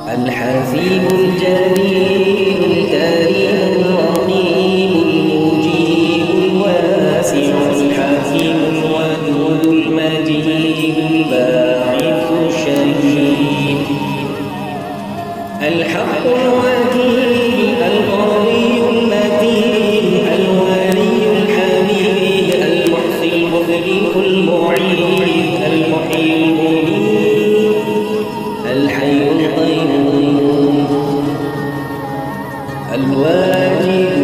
الحفيظ الجليل الكريم الرقيب المجيب الواسع الحكيم الودود المجيد الباعث الشهيد الحق الوكيل القوي المتين الولي الحميد المحصي المبدئ المعيد المحيي المميت الحي القيوم الواجد